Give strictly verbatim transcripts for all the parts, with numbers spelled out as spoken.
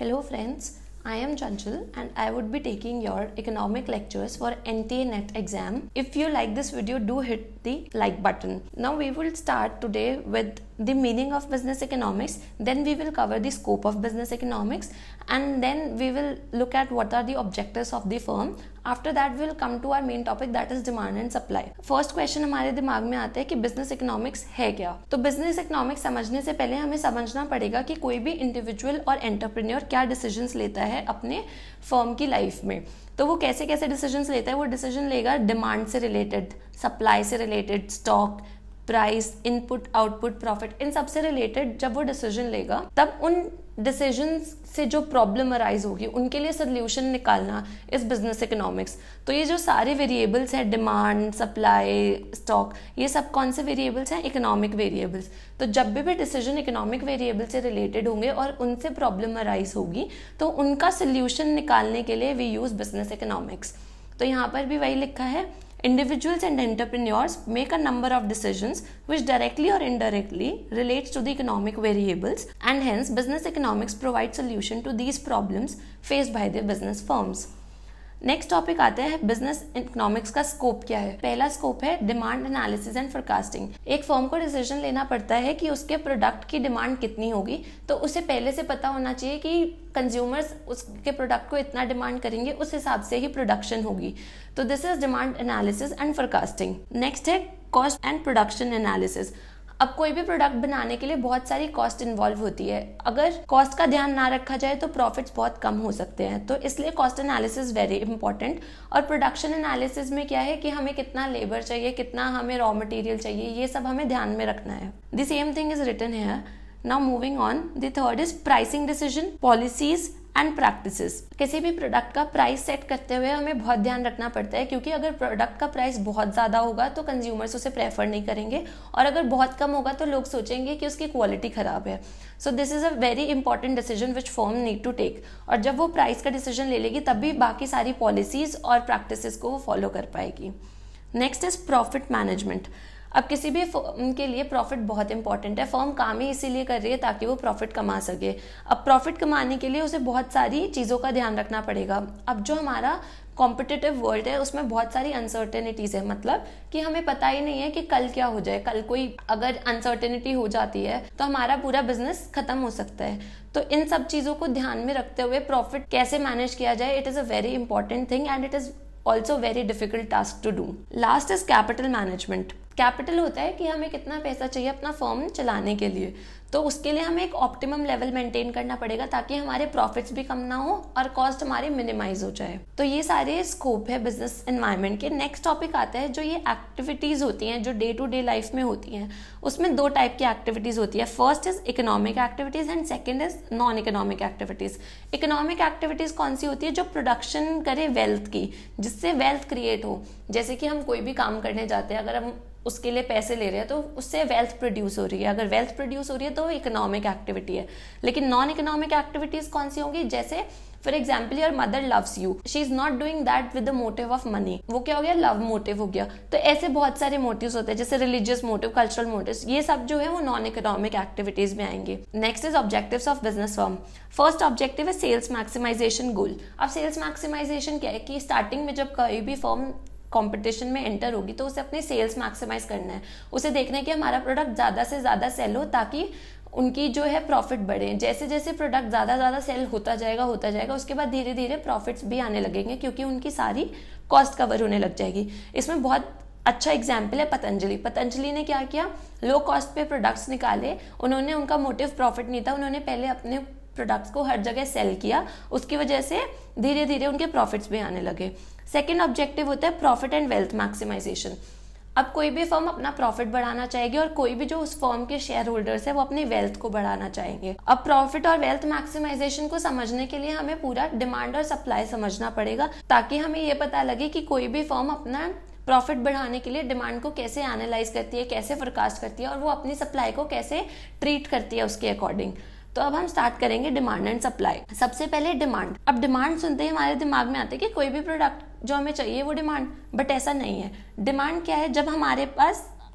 Hello friends, I am Chanchal and I would be taking your economic lectures for N T A N E T exam. If you like this video, do hit the like button. Now we will start today with the meaning of business economics, then we will cover the scope of business economics, and then we will look at what are the objectives of the firm. After that we will come to our main topic, that is demand and supply. First question हमारे दिमाग में आता है कि business economics है क्या. तो business economics समझने से पहले हमें समझना पड़ेगा कि कोई भी इंडिविजुअल और एंटरप्रेन्योर क्या डिसीजंस लेता है अपने फर्म की लाइफ में. तो वो कैसे कैसे डिसीजंस लेता है. वो डिसीजन लेगा डिमांड से रिलेटेड, सप्लाई से related, stock, price, input, output, profit, इन सब से रिलेटेड जब वो डिसीजन लेगा तब उन डिसीजंस से जो प्रॉब्लम अराइज होगी उनके लिए सोल्यूशन निकालना इस बिजनेस इकोनॉमिक्स. तो ये जो सारे वेरिएबल्स हैं, डिमांड, सप्लाई, स्टॉक, ये सब कौन से वेरिएबल्स हैं? Economic variables. तो जब भी भी डिसीजन इकोनॉमिक वेरिएबल से रिलेटेड होंगे और उनसे प्रॉब्लम अराइज होगी तो उनका सोल्यूशन निकालने के लिए वी यूज बिजनेस इकोनॉमिक्स. तो यहाँ पर भी वही लिखा है, individuals and entrepreneurs make a number of decisions which directly or indirectly relates to the economic variables, and hence business economics provides solution to these problems faced by the business firms. Next topic आता है business economics का scope क्या है. पहला scope है demand analysis and forecasting. एक firm को decision लेना पड़ता है कि उसके प्रोडक्ट की डिमांड कितनी होगी, तो उसे पहले से पता होना चाहिए कि कंज्यूमर्स उसके प्रोडक्ट को इतना डिमांड करेंगे, उस हिसाब से ही प्रोडक्शन होगी. तो this is demand analysis and forecasting. Next है कॉस्ट एंड प्रोडक्शन एनालिसिस. अब कोई भी प्रोडक्ट बनाने के लिए बहुत सारी कॉस्ट इन्वॉल्व होती है. अगर कॉस्ट का ध्यान ना रखा जाए तो प्रॉफिट्स बहुत कम हो सकते हैं. तो इसलिए कॉस्ट एनालिसिस वेरी इंपॉर्टेंट. और प्रोडक्शन एनालिसिस में क्या है कि हमें कितना लेबर चाहिए, कितना हमें रॉ मटेरियल चाहिए, ये सब हमें ध्यान में रखना है. The same thing is written here. Now moving on, the third is pricing decision, policies and practices. किसी भी प्रोडक्ट का प्राइस सेट करते हुए हमें बहुत ध्यान रखना पड़ता है, क्योंकि अगर प्रोडक्ट का प्राइस बहुत ज़्यादा होगा तो कंज्यूमर्स उसे प्रेफर नहीं करेंगे, और अगर बहुत कम होगा तो लोग सोचेंगे कि उसकी क्वालिटी ख़राब है. So this is a very important decision which firm need to take. और जब वो प्राइस का डिसीजन ले लेगी तब भी बाकी सारी पॉलिसीज़ और प्रैक्टिसेस को वो फॉलो कर पाएगी. Next is profit management. अब किसी भी फर्म के लिए प्रॉफिट बहुत इंपॉर्टेंट है. फर्म काम ही इसीलिए कर रही है ताकि वो प्रॉफिट कमा सके. अब प्रॉफिट कमाने के लिए उसे बहुत सारी चीज़ों का ध्यान रखना पड़ेगा. अब जो हमारा कॉम्पिटिटिव वर्ल्ड है उसमें बहुत सारी अनसर्टेनिटीज़ है, मतलब कि हमें पता ही नहीं है कि कल क्या हो जाए. कल कोई अगर अनसर्टेनिटी हो जाती है तो हमारा पूरा बिजनेस खत्म हो सकता है. तो इन सब चीज़ों को ध्यान में रखते हुए प्रॉफिट कैसे मैनेज किया जाए, it is a very important thing and it is also very difficult task to do. Last is capital management. Capital होता है कि हमें कितना पैसा चाहिए अपना फर्म चलाने के लिए. तो उसके लिए हमें एक ऑप्टिमम लेवल मेंटेन करना पड़ेगा ताकि हमारे प्रॉफिट्स भी कम ना हो और कॉस्ट हमारी मिनिमाइज हो जाए. तो ये सारे स्कोप है बिजनेस एनवायरनमेंट के. नेक्स्ट टॉपिक आता है जो ये एक्टिविटीज़ होती हैं जो डे टू डे लाइफ में होती हैं. उसमें दो टाइप की एक्टिविटीज़ होती है. First is economic activities and second is non economic activities. Economic activities कौन सी होती है? जो प्रोडक्शन करे वेल्थ की, जिससे वेल्थ क्रिएट हो. जैसे कि हम कोई भी काम करने जाते हैं, अगर हम उसके लिए पैसे ले रहे हैं तो उससे वेल्थ प्रोड्यूस हो रही है. अगर वेल्थ प्रोड्यूस हो रही है तो इकोनॉमिक एक्टिविटी है. लेकिन नॉन इकोनॉमिक एक्टिविटीज कौन सी होंगी? जैसे for example your mother loves you, she is not doing that with the motive of money. वो क्या हो गया? लव मोटिव हो गया. तो ऐसे बहुत सारे मोटिव्स होते हैं, जैसे रिलीजियस मोटिव, कल्चरल मोटिव्स, ये सब जो है वो नॉन इकोनॉमिक एक्टिविटीज में आएंगे. Next is objectives of business firm. First objective है सेल्स मैक्सिमाइजेशन गोल. अब सेल्स मैक्सिमाइजेशन क्या है कि स्टार्टिंग में जब कोई भी फर्म कंपटीशन में एंटर होगी तो उसे अपनी सेल्स मैक्सिमाइज करना है. उसे देखना है कि हमारा प्रोडक्ट ज़्यादा से ज़्यादा सेल हो ताकि उनकी जो है प्रॉफिट बढ़े. जैसे जैसे प्रोडक्ट ज़्यादा ज़्यादा सेल होता जाएगा होता जाएगा उसके बाद धीरे धीरे प्रॉफिट्स भी आने लगेंगे, क्योंकि उनकी सारी कॉस्ट कवर होने लग जाएगी. इसमें बहुत अच्छा एग्जाम्पल है पतंजलि. पतंजलि ने क्या किया? लो कॉस्ट पे प्रोडक्ट्स निकाले. उन्होंने, उनका मोटिव प्रॉफिट नहीं था, उन्होंने पहले अपने प्रोडक्ट्स को हर जगह सेल किया. उसकी वजह से धीरे धीरे उनके प्रॉफिट्स भी आने लगे. सेकेंड ऑब्जेक्टिव होता है प्रॉफिट एंड वेल्थ मैक्सिमाइजेशन. अब कोई भी फर्म अपना प्रॉफिट बढ़ाना चाहेगी और कोई भी जो उस फर्म के शेयर होल्डर्स है वो अपनी वेल्थ को बढ़ाना चाहेंगे. अब प्रॉफिट और वेल्थ मैक्सिमाइजेशन को समझने के लिए हमें पूरा डिमांड और सप्लाई समझना पड़ेगा, ताकि हमें ये पता लगे कि कोई भी फर्म अपना प्रॉफिट बढ़ाने के लिए डिमांड को कैसे एनालाइज करती है, कैसे फोरकास्ट करती है, और वो अपनी सप्लाई को कैसे ट्रीट करती है उसके अकॉर्डिंग. तो अब हम स्टार्ट करेंगे डिमांड एंड सप्लाई. सबसे पहले डिमांड. अब डिमांड सुनते ही हमारे दिमाग में आता है कि कोई भी प्रोडक्ट जो हमें चाहिए वो डिमांड, बट ऐसा नहीं है. डिमांड क्या है? जब हमारे पास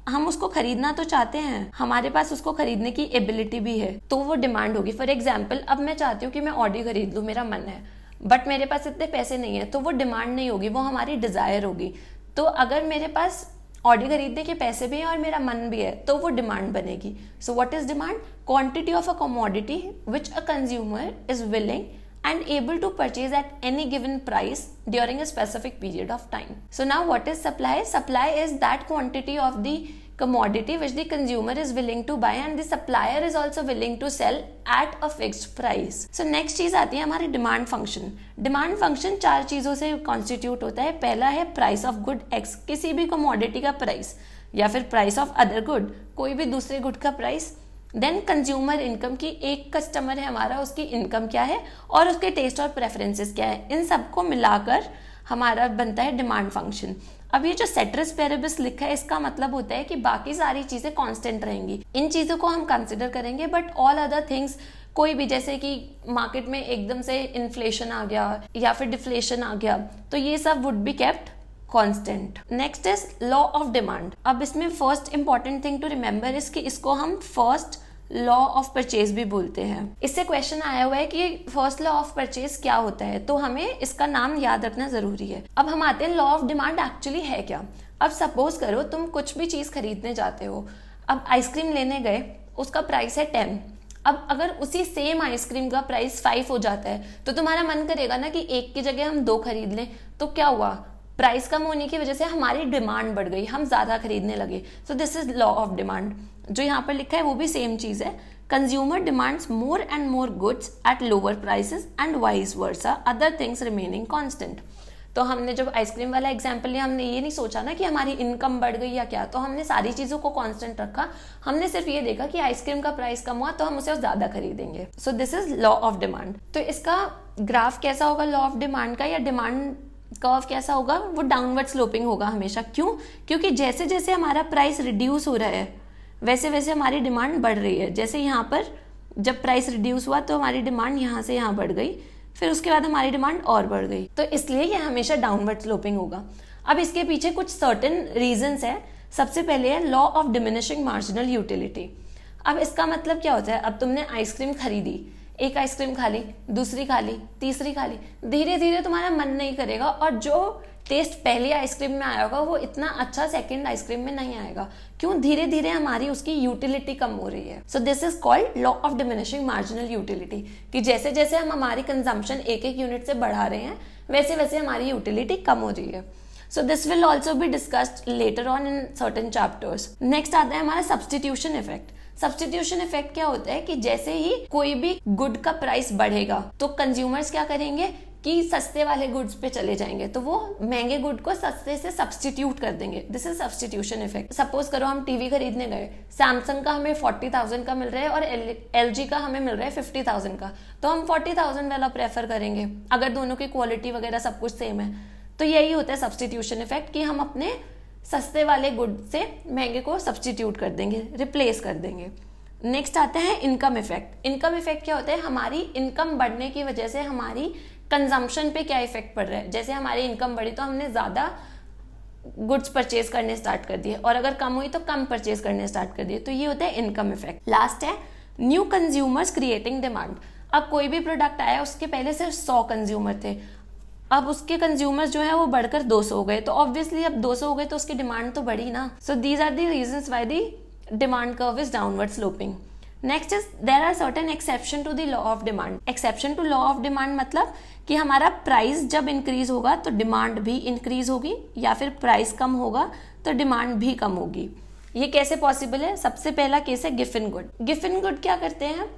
हम उसको खरीदना तो चाहते हैं, हमारे पास उसको खरीदने की एबिलिटी भी है, तो वो डिमांड होगी। फॉर एग्जाम्पल, अब मैं चाहती हूँ कि मैं ऑडी खरीद लूँ, मेरा मन है, बट मेरे पास इतने पैसे नहीं है, तो वो डिमांड नहीं होगी, वो हमारी डिजायर होगी। तो अगर मेरे पास ऑडी खरीदने के पैसे भी हैं और मेरा मन भी है, तो वो डिमांड बनेगी। So what is demand? Quantity of a commodity which a consumer is willing and able to purchase at any given price during a specific period of time. So now what is supply? Supply is that quantity of the commodity which the consumer is willing to buy and the supplier is also willing to sell at a fixed price. So next चीज आती है हमारी demand function. Demand function चार चीजों से constitute होता है। पहला है प्राइस ऑफ गुड एक्स, किसी भी कमोडिटी का प्राइस, या फिर प्राइस ऑफ अदर गुड, कोई भी दूसरे गुड का प्राइस। देन कंज्यूमर इनकम, की एक कस्टमर है हमारा, उसकी इनकम क्या है और उसके टेस्ट और प्रेफरेंसेस क्या है, इन सबको मिलाकर हमारा बनता है डिमांड फंक्शन। अब ये जो सेट्रस पेरिबिस लिखा है, इसका मतलब होता है कि बाकी सारी चीजें कांस्टेंट रहेंगी, इन चीजों को हम कंसिडर करेंगे, बट ऑल अदर थिंग्स, कोई भी, जैसे कि मार्केट में एकदम से इन्फ्लेशन आ गया या फिर डिफ्लेशन आ गया, तो ये सब would be kept constant. Next is law of demand. अब इसमें first important thing to remember is कि इसको हम फर्स्ट लॉ ऑफ परचेज भी बोलते हैं। इससे क्वेश्चन आया हुआ है कि फर्स्ट लॉ ऑफ परचेज क्या होता है, तो हमें इसका नाम याद रखना जरूरी है। अब हम आते हैं लॉ ऑफ डिमांड एक्चुअली है क्या। अब सपोज करो तुम कुछ भी चीज खरीदने जाते हो, अब आइसक्रीम लेने गए, उसका प्राइस है टेन। अब अगर उसी सेम आइसक्रीम का प्राइस फाइव हो जाता है, तो तुम्हारा मन करेगा ना कि एक की जगह हम दो खरीद लें। तो क्या हुआ, प्राइस कम होने की वजह से हमारी डिमांड बढ़ गई, हम ज्यादा खरीदने लगे। So this is law of demand. जो यहाँ पर लिखा है वो भी सेम चीज है। Consumer demands more and more goods at lower prices and vice versa, other things remaining constant. तो हमने जब आइसक्रीम वाला एग्जांपल लिया, हमने ये नहीं सोचा ना कि हमारी इनकम बढ़ गई या क्या, तो हमने सारी चीजों को कांस्टेंट रखा। हमने सिर्फ ये देखा कि आइसक्रीम का प्राइस कम हुआ तो हम उसे ज्यादा खरीदेंगे। So this is law of demand. तो इसका ग्राफ कैसा होगा लॉ ऑफ डिमांड का, या डिमांड कर्व कैसा होगा, वो डाउनवर्ड स्लोपिंग होगा हमेशा। क्यों? क्योंकि जैसे जैसे हमारा प्राइस रिड्यूस हो रहा है, वैसे वैसे हमारी डिमांड बढ़ रही है। जैसे यहाँ पर जब प्राइस रिड्यूस हुआ तो हमारी डिमांड यहाँ से यहाँ बढ़ गई, फिर उसके बाद हमारी डिमांड और बढ़ गई, तो इसलिए ये हमेशा डाउनवर्ड स्लोपिंग होगा। अब इसके पीछे कुछ सर्टेन रीजंस है। सबसे पहले है law of diminishing marginal utility. अब इसका मतलब क्या होता है, अब तुमने आइसक्रीम खरीदी, एक आइसक्रीम खा ली, दूसरी खा ली, तीसरी खा ली, धीरे धीरे तुम्हारा मन नहीं करेगा, और जो टेस्ट पहली आइसक्रीम में आया होगा वो इतना अच्छा सेकंड आइसक्रीम में नहीं आएगा। क्यों? धीरे धीरे हमारी उसकी यूटिलिटी कम हो रही है। So this is called law of diminishing marginal utility, कि जैसे जैसे हम हमारी कंजम्पशन एक एक यूनिट से बढ़ा रहे हैं, वैसे वैसे हमारी यूटिलिटी कम हो रही है। So this will also be discussed later on in certain chapters. Next आता है हमारा सब्सटीट्यूशन इफेक्ट। सब्सटीट्यूशन इफेक्ट क्या होता है कि जैसे ही कोई भी गुड का प्राइस बढ़ेगा तो कंज्यूमर्स क्या करेंगे कि सस्ते वाले गुड्स पे चले जाएंगे, तो वो महंगे गुड को सस्ते से सब्सटीट्यूट कर देंगे। This is substitution effect. Suppose करो हम टीवी खरीदने गए, सैमसंग का हमें फोर्टी थाउजेंड का मिल रहा है और एलजी का हमें मिल रहा है फिफ्टी थाउजेंड का, तो हम फोर्टी थाउजेंड वाला प्रेफर करेंगे अगर दोनों की क्वालिटी वगैरह सब कुछ सेम है। तो यही होता है सब्सटीट्यूशन इफेक्ट, कि हम अपने सस्ते वाले गुड से महंगे को सब्सटीट्यूट कर देंगे, रिप्लेस कर देंगे। नेक्स्ट आता है इनकम इफेक्ट। इनकम इफेक्ट क्या होता है, हमारी इनकम बढ़ने की वजह से हमारी कंजम्पशन पे क्या इफेक्ट पड़ रहा है। जैसे हमारी इनकम बढ़ी तो हमने ज्यादा गुड्स परचेज करने स्टार्ट कर दिए, और अगर कम हुई तो कम परचेज करने स्टार्ट कर दिए, तो ये होता है इनकम इफेक्ट। लास्ट है न्यू कंज्यूमर्स क्रिएटिंग डिमांड। अब कोई भी प्रोडक्ट आया, उसके पहले सिर्फ सौ कंज्यूमर थे, अब उसके कंज्यूमर्स जो है वो बढ़कर दो सौ हो गए, तो ऑब्वियसली अब दो सौ हो गए तो उसकी डिमांड तो बढ़ी ना। So these are the reasons why the demand curve is downward sloping. Next is there are certain exception to the law of demand. Exception to law of demand मतलब कि हमारा प्राइस जब इंक्रीज होगा तो demand भी increase होगी, या फिर प्राइस कम होगा तो डिमांड भी कम होगी। ये कैसे पॉसिबल है? सबसे पहला केस है गिफिन गुड। गिफिन गुड क्या करते हैं,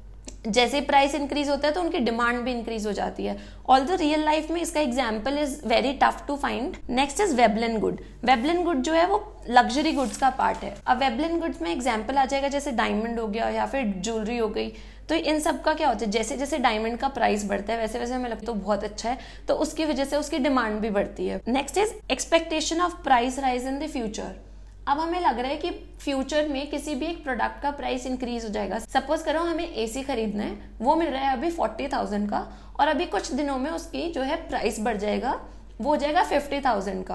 जैसे प्राइस इंक्रीज होता है तो उनकी डिमांड भी इंक्रीज हो जाती है। ऑल्दो रियल लाइफ में इसका example is very tough to find. Next is Veblen good. Veblen good जो है वो लग्जरी गुड्स का पार्ट है। अब वेबलिन गुड्स में एग्जांपल आ जाएगा जैसे डायमंड हो गया या फिर ज्वेलरी हो गई। तो इन सब का क्या होता है, जैसे जैसे डायमंड का प्राइस बढ़ता है वैसे वैसे हमें लगता है तो बहुत अच्छा है, तो उसकी वजह से उसकी डिमांड भी बढ़ती है। Next is expectation of price rise in the future. अब हमें लग रहा है कि फ्यूचर में किसी भी एक प्रोडक्ट का प्राइस इंक्रीज हो जाएगा। सपोज करो हमें एसी खरीदना है, वो मिल रहा है अभी फोर्टी थाउजेंड का, और अभी कुछ दिनों में उसकी जो है प्राइस बढ़ जाएगा, वो हो जाएगा फिफ्टी थाउजेंड का।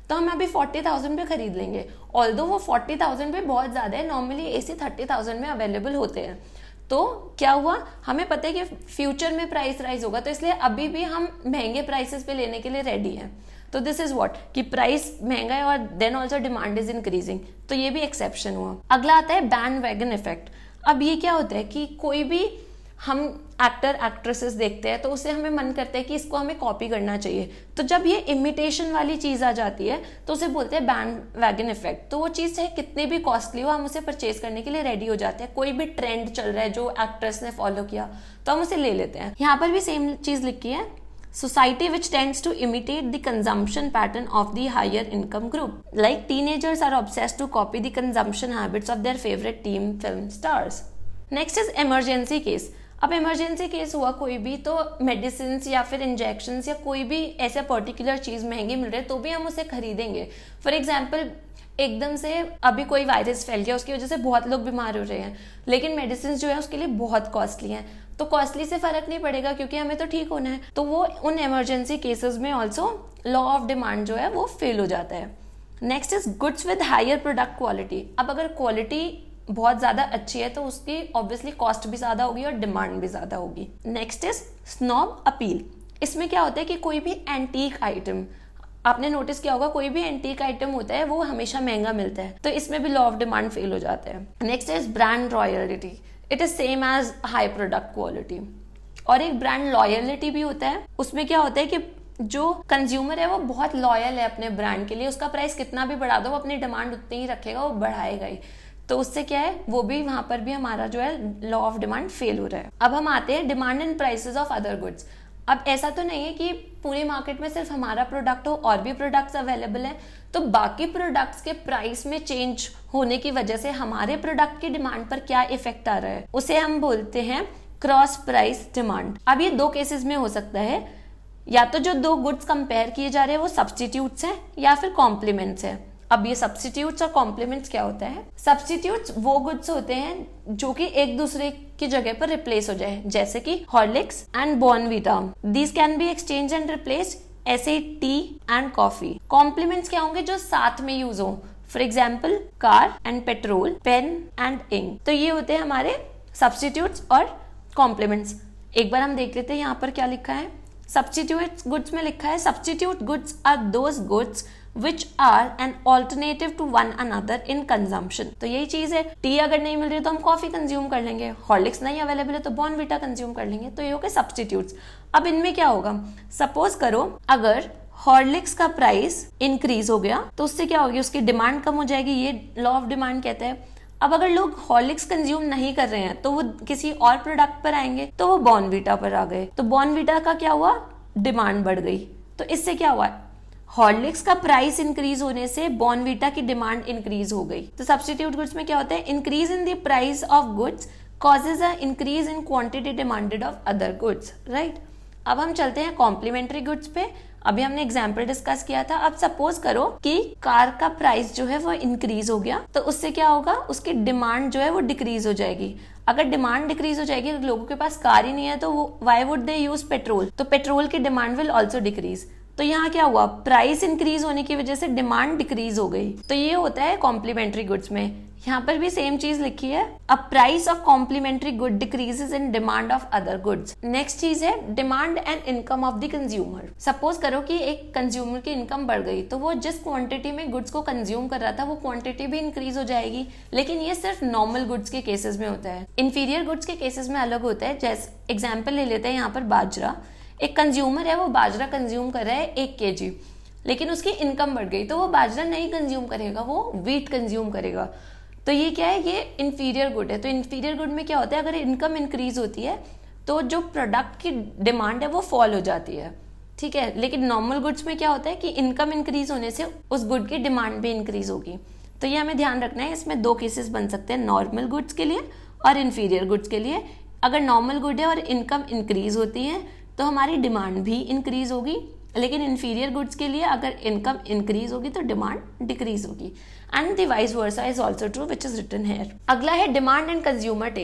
तो हम अभी फोर्टी थाउजेंड पे खरीद लेंगे, ऑल्दो वो फोर्टी थाउजेंड पे बहुत ज्यादा है, नॉर्मली एसी थर्टी थाउजेंड में अवेलेबल होते हैं। तो क्या हुआ, हमें पता है कि फ्यूचर में प्राइस राइज होगा, तो इसलिए अभी भी हम महंगे प्राइसेस पे लेने के लिए रेडी हैं। तो दिस इज व्हाट कि प्राइस महंगा है और then also demand is increasing, तो ये भी एक्सेप्शन हुआ। अगला आता है बैंड वैगन इफेक्ट। अब ये क्या होता है कि कोई भी हम एक्टर एक्ट्रेसेस देखते हैं तो उससे हमें मन करता है कि इसको हमें कॉपी करना चाहिए, तो जब ये इमिटेशन वाली चीज आ जाती है तो उसे बोलते हैं बैंड वैगन इफेक्ट। तो वो चीज चाहे कितनी भी कॉस्टली हो, हम उसे परचेज करने के लिए रेडी हो जाते हैं। कोई भी ट्रेंड चल रहा है जो एक्ट्रेस ने फॉलो किया तो हम उसे ले लेते हैं। यहाँ पर भी सेम चीज लिखी है, society which tends to imitate the consumption pattern of the higher income group, like teenagers are obsessed to copy the consumption habits of their favorite teen film stars. Next is emergency case. अब emergency case हुआ कोई भी, तो medicine या फिर injection या कोई भी ऐसा पर्टिकुलर चीज महंगी मिल रही है तो भी हम उसे खरीदेंगे। फॉर एग्जाम्पल एकदम से अभी कोई वायरस फैल गया, उसकी वजह से बहुत लोग बीमार हो रहे हैं, लेकिन मेडिसिन जो है उसके लिए बहुत कॉस्टली हैं, तो कॉस्टली से फर्क नहीं पड़ेगा क्योंकि हमें तो ठीक होना है। तो वो उन इमरजेंसी केसेस में ऑल्सो लॉ ऑफ डिमांड जो है वो फेल हो जाता है। Next is goods with higher product quality. अब अगर क्वालिटी बहुत ज्यादा अच्छी है तो उसकी ऑब्वियसली कॉस्ट भी ज्यादा होगी और डिमांड भी ज्यादा होगी। Next is snob appeal. इसमें क्या होता है कि कोई भी एंटीक आइटम, आपने नोटिस किया होगा कोई भी एंटीक आइटम होता है वो हमेशा महंगा मिलता है, तो इसमें भी लॉ ऑफ डिमांड फेल हो जाता है। Next is brand royalty. It is same as high product quality. और एक ब्रांड लॉयलिटी भी होता है, उसमें क्या होता है कि जो कंज्यूमर है वो बहुत लॉयल है अपने ब्रांड के लिए, उसका प्राइस कितना भी बढ़ा दो वो अपनी डिमांड उतनी ही रखेगा, वो बढ़ाएगा ही, तो उससे क्या है वो भी वहां पर भी हमारा जो है लॉ ऑफ डिमांड फेल हो रहा है। अब हम आते हैं demand and prices of other goods. अब ऐसा तो नहीं है कि पूरी मार्केट में सिर्फ हमारा प्रोडक्ट हो, और भी प्रोडक्ट्स अवेलेबल हैं, तो बाकी प्रोडक्ट्स के प्राइस में चेंज होने की वजह से हमारे प्रोडक्ट की डिमांड पर क्या इफेक्ट आ रहा है, उसे हम बोलते हैं क्रॉस प्राइस डिमांड। अब ये दो केसेस में हो सकता है, या तो जो दो गुड्स कंपेयर किए जा रहे हैं वो सब्स्टिट्यूट्स हैं या फिर कॉम्प्लीमेंट्स हैं। अब ये सब्स्टिट्यूट्स और कॉम्प्लीमेंट्स क्या होता है? सब्स्टिट्यूट्स वो गुड्स होते हैं जो कि एक दूसरे की जगह पर रिप्लेस हो जाए, जैसे कि Horlicks and Bournvita, these can be exchange and replace, ऐसे टी एंड कॉफी। कॉम्प्लीमेंट्स क्या होंगे? जो साथ में यूज हो, for example car and petrol, pen and ink. तो ये होते हैं हमारे सब्स्टिट्यूट्स और कॉम्प्लीमेंट्स। एक बार हम देख लेते हैं यहाँ पर क्या लिखा है। सब्स्टिट्यूट गुड्स में लिखा है substitute goods are those goods which are an alternative to one another in consumption। तो यही चीज है, टी अगर नहीं मिल रही तो हम कॉफी कंज्यूम कर लेंगे, हॉर्लिक्स नहीं अवेलेबल है तो बॉर्नवीटा कंज्यूम कर लेंगे, तो ये हो गए सब्स्टिट्यूट्स। अब इनमें क्या होगा, सपोज करो अगर हॉर्लिक्स का प्राइस इंक्रीज हो गया तो उससे क्या होगी, उसकी डिमांड कम हो जाएगी, ये लॉ ऑफ डिमांड कहते हैं। अब अगर लोग हॉर्लिक्स कंज्यूम नहीं कर रहे हैं तो वो किसी और प्रोडक्ट पर आएंगे, तो वो बॉर्नवीटा पर आ गए, तो बॉर्नवीटा का क्या हुआ, डिमांड बढ़ गई। तो इससे क्या हुआ, हॉर्लिक्स का प्राइस इंक्रीज होने से बॉर्नवीटा की डिमांड इंक्रीज हो गई। तो सब्स्टिट्यूट गुड्स में क्या होता है, increase in the price of goods causes a increase in quantity demanded of other goods, right. अब हम चलते हैं कॉम्प्लीमेंट्री गुड्स पे। अभी हमने एग्जाम्पल डिस्कस किया था। अब सपोज करो कि कार का प्राइस जो है वो इंक्रीज हो गया, तो उससे क्या होगा, उसकी डिमांड जो है वो डिक्रीज हो जाएगी। अगर डिमांड डिक्रीज हो जाएगी, लोगों के पास कार ही नहीं है, तो वो why would they use petrol, तो पेट्रोल की डिमांड विल ऑल्सो डिक्रीज। तो यहाँ क्या हुआ, प्राइस इंक्रीज होने की वजह से डिमांड डिक्रीज हो गई। तो ये होता है कॉम्प्लीमेंट्री गुड्स में। यहाँ पर भी सेम चीज लिखी है, a price of complementary good decreases in demand of other goods. Next चीज है demand and income of the consumer. Suppose करो कि एक कंज्यूमर की इनकम बढ़ गई, तो वो जिस क्वांटिटी में गुड्स को कंज्यूम कर रहा था वो क्वांटिटी भी इंक्रीज हो जाएगी, लेकिन ये सिर्फ नॉर्मल गुड्स के केसेस में होता है। इंफीरियर गुड्स के केसेस में अलग होता है। जैसे एग्जाम्पल ले लेते हैं यहाँ पर बाजरा। एक कंज्यूमर है, वो बाजरा कंज्यूम कर रहा है एक केजी, लेकिन उसकी इनकम बढ़ गई, तो वो बाजरा नहीं कंज्यूम करेगा, वो व्हीट कंज्यूम करेगा। तो ये क्या है, ये इंफीरियर गुड है। तो इंफीरियर गुड में क्या होता है, अगर इनकम इंक्रीज होती है तो जो प्रोडक्ट की डिमांड है वो फॉल हो जाती है, ठीक है। लेकिन नॉर्मल गुड्स में क्या होता है कि इनकम इंक्रीज होने से उस गुड की डिमांड भी इंक्रीज होगी। तो ये हमें ध्यान रखना है। इसमें दो केसेस बन सकते हैं, नॉर्मल गुड्स के लिए और इंफीरियर गुड्स के लिए। अगर नॉर्मल गुड है और इनकम इंक्रीज होती है तो हमारी डिमांड भी इंक्रीज होगी, लेकिन इंफीरियर गुड्स के लिए अगर इनकम इंक्रीज होगी तो डिमांड डिक्रीज होगी। And the vice versa is also true, which is written here. अगला है डिमांड एंड कंज्यूमर टेस्ट।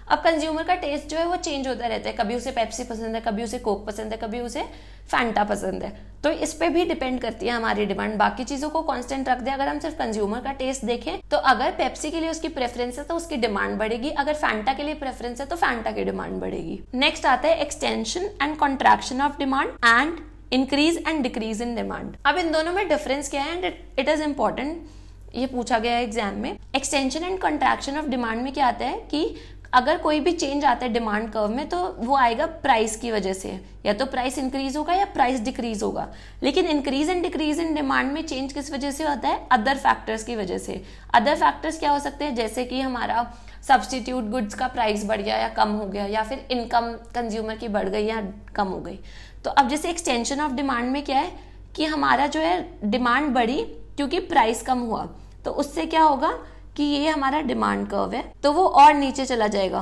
अब कंज्यूमर का टेस्ट जो है वो चेंज होता रहता है, कभी उसे पेप्सी पसंद है, कभी उसे कोक पसंद है, कभी उसे फैंटा पसंद है, तो इस पे भी डिपेंड करती है हमारी डिमांड। बाकी चीजों को कांस्टेंट रख दे, अगर हम सिर्फ कंज्यूमर का टेस्ट देखें तो अगर पेप्सी के लिए उसकी प्रेफरेंस है तो उसकी डिमांड बढ़ेगी, अगर फैंटा के लिए प्रेफरेंस है तो फैंटा की डिमांड बढ़ेगी। नेक्स्ट आता है extension and contraction of demand and increase and decrease in demand. अब इन दोनों में डिफरेंस क्या है एंड इट इज इंपॉर्टेंट, ये पूछा गया है एग्जाम में। Extension and contraction of demand में क्या आता है कि अगर कोई भी चेंज आता है डिमांड कर्व में तो वो आएगा प्राइस की वजह से, या तो प्राइस इंक्रीज होगा या प्राइस डिक्रीज होगा। लेकिन increase and decrease in demand में चेंज किस वजह से होता है? अदर फैक्टर्स की वजह से। अदर फैक्टर्स क्या हो सकते हैं? जैसे कि हमारा सब्सटीट्यूट गुड्स का प्राइस बढ़ गया या कम हो गया, या फिर इनकम कंज्यूमर की बढ़ गई या कम हो गई। तो अब जैसे एक्सटेंशन ऑफ डिमांड में क्या है कि हमारा जो है डिमांड बढ़ी क्योंकि प्राइस कम हुआ, तो उससे क्या होगा कि ये हमारा डिमांड कर्व है तो वो और नीचे चला जाएगा,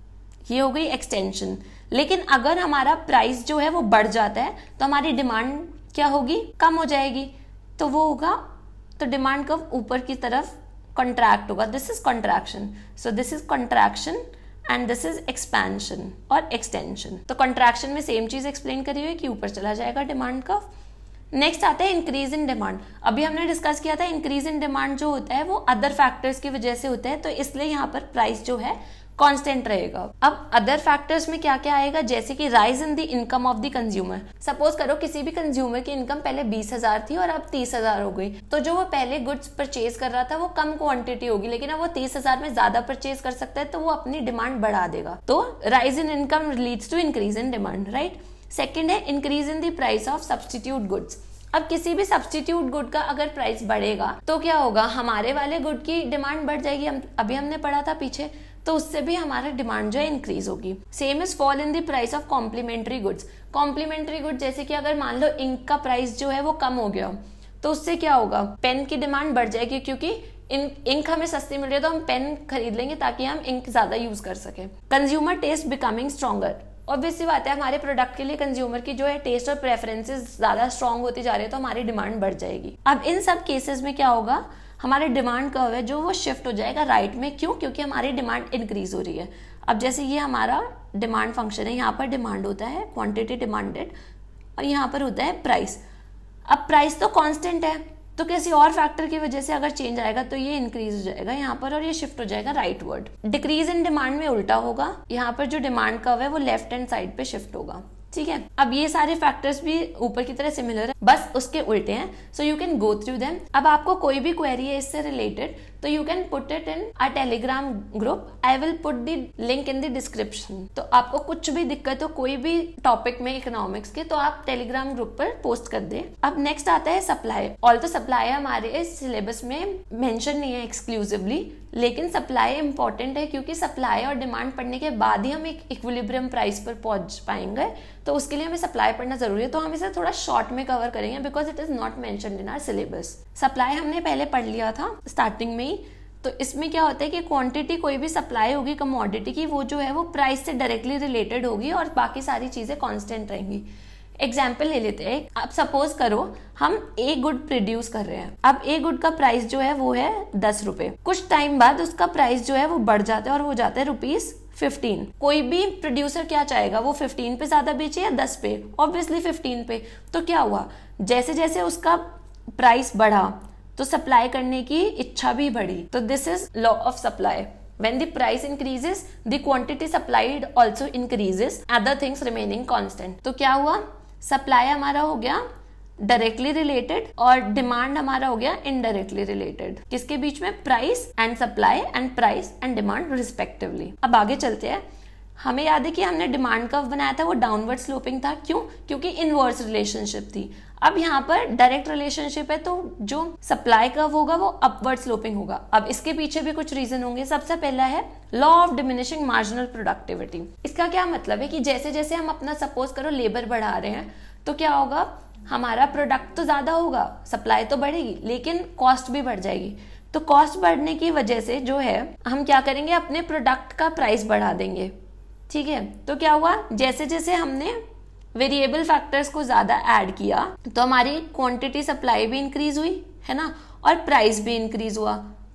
ये हो गई एक्सटेंशन। लेकिन अगर हमारा प्राइस जो है वो बढ़ जाता है तो हमारी डिमांड क्या होगी? कम हो जाएगी, तो वो होगा, तो डिमांड कर्व ऊपर की तरफ कॉन्ट्रैक्ट होगा। This is contraction, so this is contraction and this is expansion और एक्सटेंशन। तो कॉन्ट्रैक्शन में सेम चीज एक्सप्लेन करी हुई कि ऊपर चला जाएगा डिमांड कर्व। नेक्स्ट आता है इंक्रीज इन डिमांड। अभी हमने डिस्कस किया था इंक्रीज इन डिमांड जो होता है वो अदर फैक्टर्स की वजह से होता है, तो इसलिए यहाँ पर प्राइस जो है कांस्टेंट रहेगा। अब अदर फैक्टर्स में क्या क्या आएगा? जैसे कि rise in the income of the consumer. Suppose करो किसी भी कंज्यूमर की इनकम पहले बीस हजार थी और अब तीस हजार हो गई, तो जो वो पहले गुड्स परचेज कर रहा था वो कम क्वांटिटी होगी, लेकिन अब वो तीस हजार में ज्यादा परचेज कर सकता है, तो वो अपनी डिमांड बढ़ा देगा। तो rise in income leads to increase in demand, right. Second है increase in the price of substitute goods. अब किसी भी सब्सटीट्यूट गुड का अगर प्राइस बढ़ेगा तो क्या होगा? हमारे वाले गुड की डिमांड बढ़ जाएगी, हम अभी हमने पढ़ा था पीछे, तो उससे भी हमारा डिमांड जो है इंक्रीज होगी। Same is fall in the price of complementary goods. Complementary good जैसे कि अगर मान लो इंक का प्राइस जो है वो कम हो गया तो उससे क्या होगा? पेन की डिमांड बढ़ जाएगी, क्योंकि इंक हमें सस्ती मिल रही है तो हम पेन खरीद लेंगे ताकि हम इंक ज्यादा यूज कर सके। Consumer taste becoming stronger. Obviously बात है हमारे प्रोडक्ट के लिए कंज्यूमर की जो है टेस्ट और प्रेफरेंसेस ज्यादा स्ट्रांग होती जा रही है, तो हमारी डिमांड बढ़ जाएगी। अब इन सब केसेस में क्या होगा? हमारे डिमांड कर्व है जो वो शिफ्ट हो जाएगा राइट में। क्यों? क्योंकि हमारी डिमांड इंक्रीज हो रही है। अब जैसे ये हमारा डिमांड फंक्शन है, यहाँ पर डिमांड होता है क्वांटिटी डिमांडेड और यहाँ पर होता है प्राइस। अब प्राइस तो कांस्टेंट है, तो किसी और फैक्टर की वजह से अगर चेंज आएगा तो ये इंक्रीज हो जाएगा यहाँ पर और ये शिफ्ट हो जाएगा rightward. Decrease in demand में उल्टा होगा, यहाँ पर जो डिमांड कर्व है वो लेफ्ट हैंड साइड पे शिफ्ट होगा, ठीक है। अब ये सारे फैक्टर्स भी ऊपर की तरह सिमिलर है, बस उसके उल्टे हैं, so you can go through them. अब आपको कोई भी क्वेरी है इससे रिलेटेड तो you can put it in a Telegram group, I will put the link in the description. तो आपको कुछ भी दिक्कत हो कोई भी टॉपिक में इकोनॉमिक्स के, तो आप टेलीग्राम ग्रुप पर पोस्ट कर दे। अब नेक्स्ट आता है सप्लाई। ऑल तो सप्लाई हमारे सिलेबस में मेंशन नहीं है एक्सक्लूसिवली, लेकिन सप्लाई इंपॉर्टेंट है क्योंकि सप्लाई और डिमांड पढ़ने के बाद ही हम एक इक्विलिब्रियम प्राइस पर पहुंच पाएंगे, तो उसके लिए हमें सप्लाई पढ़ना जरूरी है। तो हम इसे थोड़ा शॉर्ट में कवर करेंगे because it is not mentioned in our syllabus. Supply हमने पहले पढ़ लिया था स्टार्टिंग में ही, तो इसमें क्या होता है कि क्वांटिटी कोई भी सप्लाई होगी कमोडिटी की, वो जो है वो प्राइस से डायरेक्टली रिलेटेड होगी और बाकी सारी चीजें कांस्टेंट रहेंगी। एग्जाम्पल ले लेते हैं। अब सपोज करो हम ए गुड प्रोड्यूस कर रहे हैं, अब ए गुड का प्राइस जो है वो है दस रुपए। कुछ टाइम बाद उसका प्राइस जो है वो बढ़ जाता है और वो जाता है रुपीज फिफ्टीन। कोई भी प्रोड्यूसर क्या चाहेगा, वो फिफ्टीन पे ज्यादा बेचे या दस पे? ऑब्वियसली फिफ्टीन पे। तो क्या हुआ, जैसे जैसे उसका प्राइस बढ़ा तो सप्लाई करने की इच्छा भी बढ़ी। तो this is law of supply. When the price increases, the quantity supplied also increases, other things remaining constant. तो क्या हुआ, सप्लाई हमारा हो गया डायरेक्टली रिलेटेड और डिमांड हमारा हो गया इनडायरेक्टली रिलेटेड। किसके बीच में? Price and supply and price and demand respectively. अब आगे चलते हैं। हमें याद है कि हमने डिमांड कर्व बनाया था वो डाउनवर्ड स्लोपिंग था। क्यों? क्योंकि इनवर्स रिलेशनशिप थी। अब यहाँ पर डायरेक्ट रिलेशनशिप है तो जो सप्लाई कर्व होगा वो अपवर्ड स्लोपिंग होगा। अब इसके पीछे भी कुछ रीजन होंगे। सबसे पहला है law of diminishing marginal productivity. इसका क्या मतलब है कि जैसे जैसे हम अपना सपोज करो लेबर बढ़ा रहे हैं तो क्या होगा, हमारा प्रोडक्ट तो ज्यादा होगा, सप्लाई तो बढ़ेगी, लेकिन कॉस्ट भी बढ़ जाएगी। तो कॉस्ट बढ़ने की वजह से जो है हम क्या करेंगे, अपने प्रोडक्ट का प्राइस बढ़ा देंगे, ठीक है। तो क्या हुआ, जैसे जैसे हमने वेरिएबल फैक्टर्स को ज्यादा ऐड किया तो हमारी क्वांटिटी सप्लाई भी इंक्रीज हुई है ना, और प्राइस भी इंक्रीज हुआ।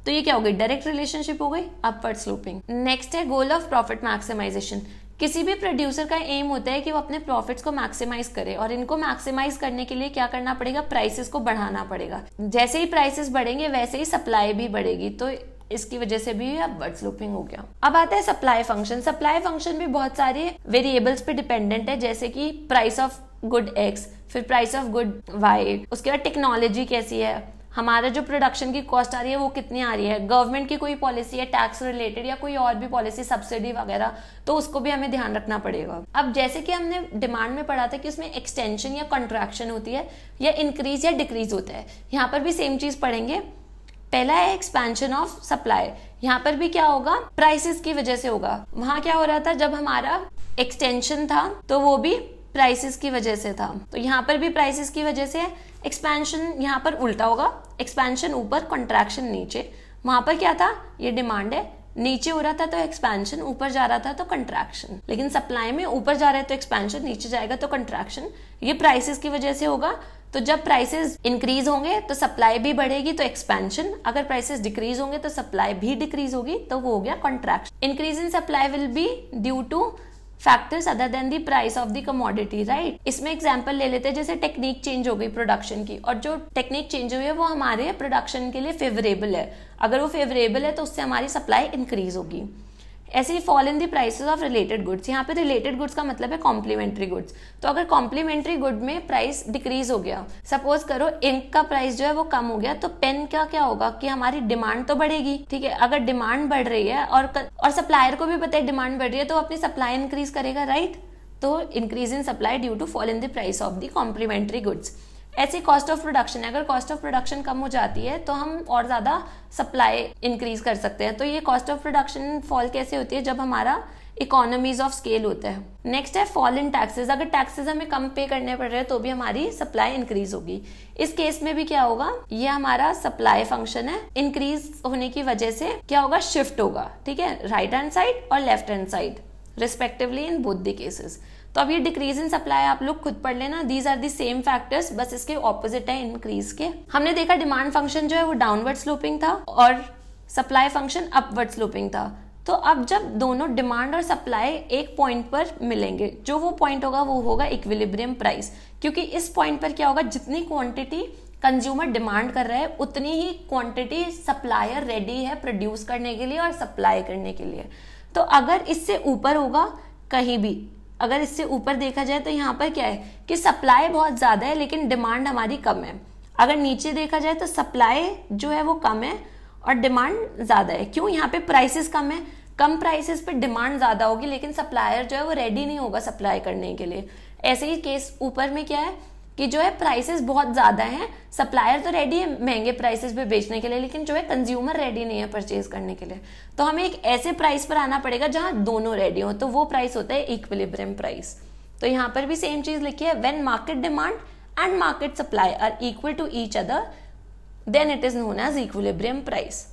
तो ये क्या हो गई, डायरेक्ट रिलेशनशिप हो गई, अपवर्ड स्लोपिंग। नेक्स्ट है गोल ऑफ प्रॉफिट मैक्सिमाइजेशन। किसी भी प्रोड्यूसर का एम होता है कि वो अपने प्रॉफिट्स को मैक्सिमाइज करे, और इनको मैक्सिमाइज करने के लिए क्या करना पड़ेगा, प्राइसेस को बढ़ाना पड़ेगा। जैसे ही प्राइसेस बढ़ेंगे वैसे ही सप्लाई भी बढ़ेगी, तो इसकी वजह से भी अपवर्ड स्लोपिंग हो गया। अब आता है सप्लाई फंक्शन। सप्लाई फंक्शन भी बहुत सारे वेरिएबल्स पे डिपेंडेंट है, जैसे कि प्राइस ऑफ गुड एक्स, फिर प्राइस ऑफ गुड वाई, उसके बाद टेक्नोलॉजी कैसी है, हमारा जो प्रोडक्शन की कॉस्ट आ रही है वो कितनी आ रही है, गवर्नमेंट की कोई पॉलिसी है टैक्स रिलेटेड या कोई और भी पॉलिसी, सब्सिडी वगैरह, तो उसको भी हमें ध्यान रखना पड़ेगा। अब जैसे कि हमने डिमांड में पढ़ा था कि उसमें एक्सटेंशन या कॉन्ट्रैक्शन होती है, या इंक्रीज या डिक्रीज होता है, यहाँ पर भी सेम चीज पढ़ेंगे। पहला है एक्सपेंशन ऑफ सप्लाई, यहाँ पर भी क्या होगा, प्राइसेस की वजह से होगा। वहां क्या हो रहा था, जब हमारा एक्सटेंशन था तो वो भी प्राइसेस की वजह से था, तो यहाँ पर भी प्राइसेस की वजह से एक्सपेंशन, यहाँ पर उल्टा होगा, एक्सपेंशन ऊपर कॉन्ट्रैक्शन नीचे। वहां पर क्या था, ये डिमांड है, नीचे हो रहा था तो एक्सपेंशन, ऊपर जा रहा था तो कंट्रैक्शन। लेकिन सप्लाई में ऊपर जा रहा है तो एक्सपेंशन, नीचे जाएगा तो कंट्रैक्शन। ये प्राइसेस की वजह से होगा। तो जब प्राइसेस इंक्रीज होंगे तो सप्लाई भी बढ़ेगी तो एक्सपेंशन, अगर प्राइसेस डिक्रीज होंगे तो सप्लाई भी डिक्रीज होगी, तो वो हो गया contraction. Increase in supply will be due to factors other than the price of the commodity, right. इसमें एग्जांपल ले लेते हैं, जैसे टेक्निक चेंज हो गई प्रोडक्शन की, और जो टेक्निक चेंज हुई है वो हमारे प्रोडक्शन के लिए फेवरेबल है, अगर वो फेवरेबल है तो उससे हमारी सप्लाई इंक्रीज होगी। ऐसे ही fall in the prices of related goods, यहाँ पे रिलेटेड गुड्स का मतलब है कॉम्प्लीमेंट्री गुड्स। तो अगर कॉम्प्लीमेंट्री गुड में प्राइस डिक्रीज हो गया, सपोज करो इंक का प्राइस जो है वो कम हो गया, तो पेन का क्या होगा कि हमारी डिमांड तो बढ़ेगी, ठीक है। अगर डिमांड बढ़ रही है और और सप्लायर को भी पता है डिमांड बढ़ रही है, तो अपनी सप्लाई इंक्रीज करेगा, राइट। तो increase in supply due to fall in the price of the complimentary goods. ऐसे कॉस्ट ऑफ प्रोडक्शन है, अगर कॉस्ट ऑफ प्रोडक्शन कम हो जाती है तो हम और ज्यादा सप्लाई इंक्रीज कर सकते हैं। तो ये कॉस्ट ऑफ प्रोडक्शन फॉल कैसे होती है, जब हमारा इकोनॉमीज ऑफ स्केल होता है। नेक्स्ट है फॉल इन टैक्सेस, अगर टैक्सेस हमें कम पे करने पड़ रहे हैं तो भी हमारी सप्लाई इंक्रीज होगी। इस केस में भी क्या होगा, ये हमारा सप्लाई फंक्शन है, इंक्रीज होने की वजह से क्या होगा, शिफ्ट होगा, ठीक है, राइट हैंड साइड और left hand side respectively in both the cases. तो अब ये डिक्रीज इन सप्लाई आप लोग खुद पढ़ लेना, these are the same factors, बस इसके ऑपोजिट है इंक्रीज के। हमने देखा डिमांड फंक्शन जो है वो डाउनवर्ड स्लोपिंग था और सप्लाई फंक्शन अपवर्ड स्लोपिंग था। तो अब जब दोनों डिमांड और सप्लाई एक पॉइंट पर मिलेंगे, जो वो पॉइंट होगा वो होगा इक्विलिब्रियम प्राइस, क्योंकि इस पॉइंट पर क्या होगा, जितनी क्वांटिटी कंज्यूमर डिमांड कर रहा है उतनी ही क्वांटिटी सप्लायर रेडी है प्रोड्यूस करने के लिए और सप्लाई करने के लिए। तो अगर इससे ऊपर होगा कहीं भी, अगर इससे ऊपर देखा जाए तो यहाँ पर क्या है कि सप्लाई बहुत ज्यादा है लेकिन डिमांड हमारी कम है। अगर नीचे देखा जाए तो सप्लाई जो है वो कम है और डिमांड ज्यादा है। क्यों, यहाँ पे प्राइसेस कम है, कम प्राइसेस पे डिमांड ज्यादा होगी लेकिन सप्लायर जो है वो रेडी नहीं होगा सप्लाई करने के लिए। ऐसे ही केस ऊपर में क्या है कि जो है प्राइसेस बहुत ज्यादा हैं, सप्लायर तो रेडी है महंगे प्राइसेस पे बेचने के लिए, लेकिन जो है कंज्यूमर रेडी नहीं है परचेज करने के लिए। तो हमें एक ऐसे प्राइस पर आना पड़ेगा जहां दोनों रेडी हो, तो वो प्राइस होता है इक्विलिब्रियम प्राइस। तो यहाँ पर भी सेम चीज लिखी है, when market demand and market supply are equal to each other then it is known as equilibrium price.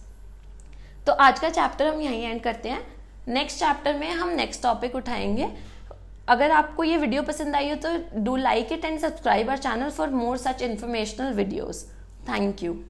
तो आज का चैप्टर हम यहीं एंड करते हैं। नेक्स्ट चैप्टर में हम नेक्स्ट टॉपिक उठाएंगे। अगर आपको ये वीडियो पसंद आई हो तो do like it and subscribe our channel for more such informational videos. Thank you.